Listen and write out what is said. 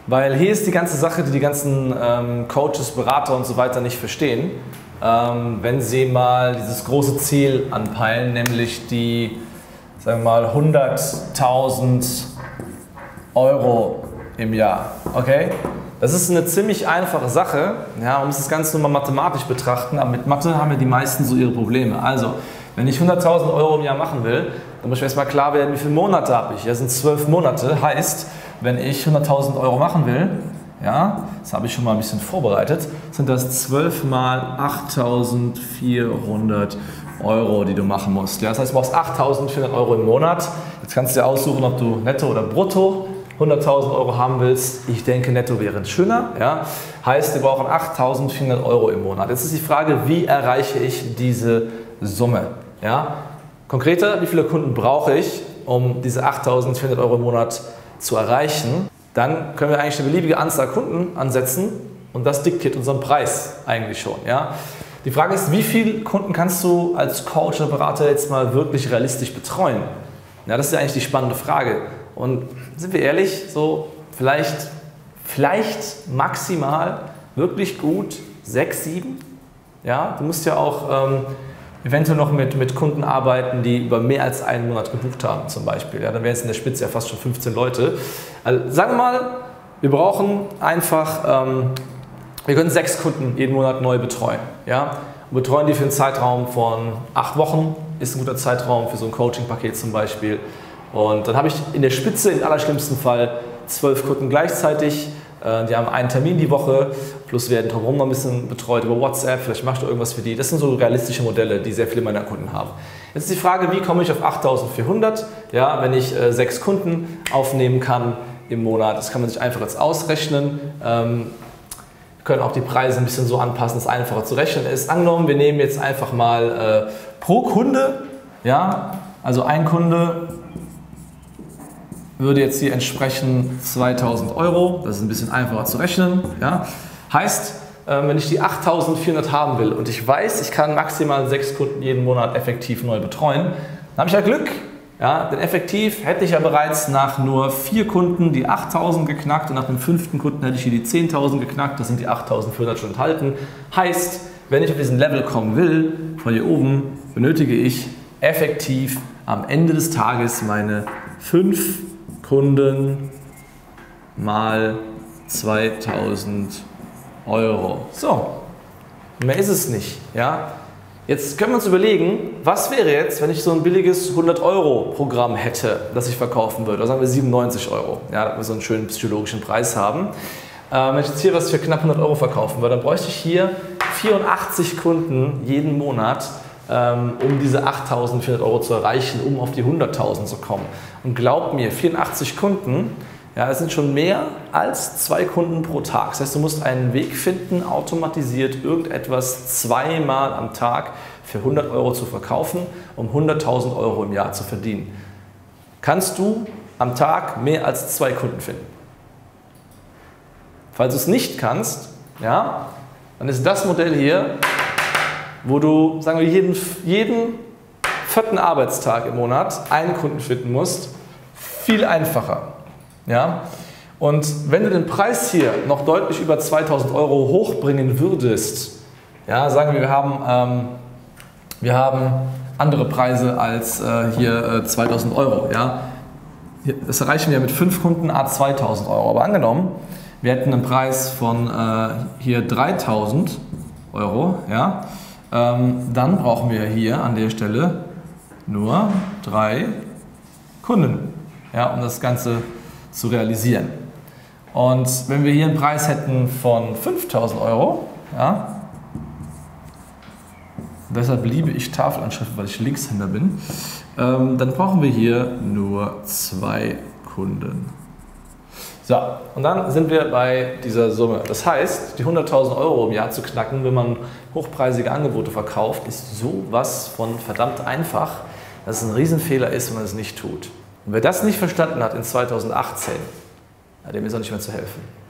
Weil hier ist die ganze Sache, die die ganzen Coaches, Berater und so weiter nicht verstehen, wenn sie mal dieses große Ziel anpeilen, nämlich die, sagen wir mal, 100.000 Euro im Jahr. Okay? Das ist eine ziemlich einfache Sache, ja, man muss das Ganze nur mal mathematisch betrachten, aber mit Mathe haben ja die meisten so ihre Probleme. Also, wenn ich 100.000 Euro im Jahr machen will, dann muss ich mir erstmal klar werden, wie viele Monate habe ich. Das sind 12 Monate, heißt, wenn ich 100.000 Euro machen will, ja, das habe ich schon mal ein bisschen vorbereitet, sind das 12 mal 8.400 Euro, die du machen musst. Ja, das heißt, du brauchst 8.400 Euro im Monat. Jetzt kannst du dir aussuchen, ob du netto oder brutto 100.000 Euro haben willst. Ich denke, netto wäre schöner. Ja? Heißt, wir brauchen 8.400 Euro im Monat. Jetzt ist die Frage, wie erreiche ich diese Summe? Ja? Konkreter, wie viele Kunden brauche ich, um diese 8.400 Euro im Monat zu erreichen? Dann können wir eigentlich eine beliebige Anzahl Kunden ansetzen und das diktiert unseren Preis eigentlich schon. Ja? Die Frage ist, wie viele Kunden kannst du als Coach oder Berater jetzt mal wirklich realistisch betreuen? Ja, das ist ja eigentlich die spannende Frage. Und sind wir ehrlich, so vielleicht maximal wirklich gut 6, 7? Ja, du musst ja auch eventuell noch mit Kunden arbeiten, die über mehr als einen Monat gebucht haben zum Beispiel. Ja, dann wären es in der Spitze ja fast schon 15 Leute. Also sagen wir mal, wir brauchen einfach, wir können 6 Kunden jeden Monat neu betreuen. Ja? Und betreuen die für einen Zeitraum von 8 Wochen, ist ein guter Zeitraum für so ein Coaching-Paket zum Beispiel. Und dann habe ich in der Spitze, im allerschlimmsten Fall, 12 Kunden gleichzeitig. Die haben einen Termin die Woche, plus werden drumherum noch ein bisschen betreut über WhatsApp, vielleicht machst du irgendwas für die. Das sind so realistische Modelle, die sehr viele meiner Kunden haben. Jetzt ist die Frage, wie komme ich auf 8.400, ja, wenn ich 6 Kunden aufnehmen kann im Monat. Das kann man sich einfach jetzt ausrechnen. Wir können auch die Preise ein bisschen so anpassen, dass es einfacher zu rechnen ist. Angenommen, wir nehmen jetzt einfach mal pro Kunde, ja, also ein Kunde würde jetzt hier entsprechen 2.000 Euro, das ist ein bisschen einfacher zu rechnen. Ja. Heißt, wenn ich die 8.400 haben will und ich weiß, ich kann maximal 6 Kunden jeden Monat effektiv neu betreuen, dann habe ich ja Glück. Ja, denn effektiv hätte ich ja bereits nach nur 4 Kunden die 8.000 geknackt und nach dem 5. Kunden hätte ich hier die 10.000 geknackt, das sind die 8.400 schon enthalten. Heißt, wenn ich auf diesen Level kommen will, von hier oben, benötige ich effektiv am Ende des Tages meine 5 Kunden mal 2.000 Euro. So, mehr ist es nicht. Ja? Jetzt können wir uns überlegen, was wäre jetzt, wenn ich so ein billiges 100-Euro-Programm hätte, das ich verkaufen würde, oder sagen wir 97 Euro, ja, damit wir so einen schönen psychologischen Preis haben. Wenn ich jetzt hier was für knapp 100 Euro verkaufen würde, dann bräuchte ich hier 84 Kunden jeden Monat, um diese 8.400 Euro zu erreichen, um auf die 100.000 zu kommen. Und glaubt mir, 84 Kunden, ja, das sind schon mehr als 2 Kunden pro Tag. Das heißt, du musst einen Weg finden, automatisiert irgendetwas 2-mal am Tag für 100 Euro zu verkaufen, um 100.000 Euro im Jahr zu verdienen. Kannst du am Tag mehr als 2 Kunden finden? Falls du es nicht kannst, ja, dann ist das Modell hier, wo du, sagen wir, jeden 4. Arbeitstag im Monat einen Kunden finden musst, viel einfacher. Ja? Und wenn du den Preis hier noch deutlich über 2.000 Euro hochbringen würdest, ja, sagen wir, wir haben andere Preise als hier 2.000 Euro. Ja? Das erreichen wir mit 5 Kunden à 2.000 Euro. Aber angenommen, wir hätten einen Preis von hier 3.000 Euro, ja? Dann brauchen wir hier an der Stelle nur 3 Kunden, ja, um das Ganze zu realisieren. Und wenn wir hier einen Preis hätten von 5.000 Euro, ja, deshalb liebe ich Tafelanschriften, weil ich Linkshänder bin, dann brauchen wir hier nur 2 Kunden. So, und dann sind wir bei dieser Summe. Das heißt, die 100.000 Euro im Jahr zu knacken, wenn man hochpreisige Angebote verkauft, ist sowas von verdammt einfach, dass es ein Riesenfehler ist, wenn man es nicht tut. Und wer das nicht verstanden hat in 2018, dem ist auch nicht mehr zu helfen.